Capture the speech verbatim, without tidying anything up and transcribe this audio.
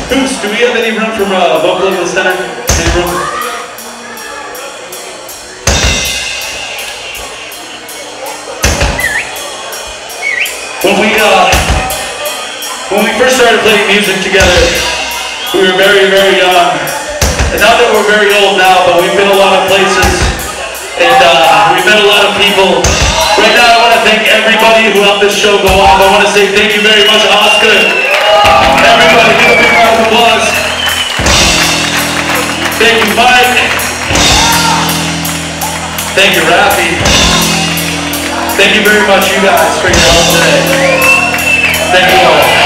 Hoops, do we have any room from uh, vocal in the center? Any room? When we, uh, when we first started playing music together, we were very, very young. And not that we're very old now, but we've been a lot of places, and uh, we've met a lot of people. Right now, I want to thank everybody who helped this show go off. I want to say thank you very much, Oscar. Everybody, give a big round of applause. Thank you, Mike. Thank you, Rafi. Thank you very much, you guys, for your help today. Thank you all.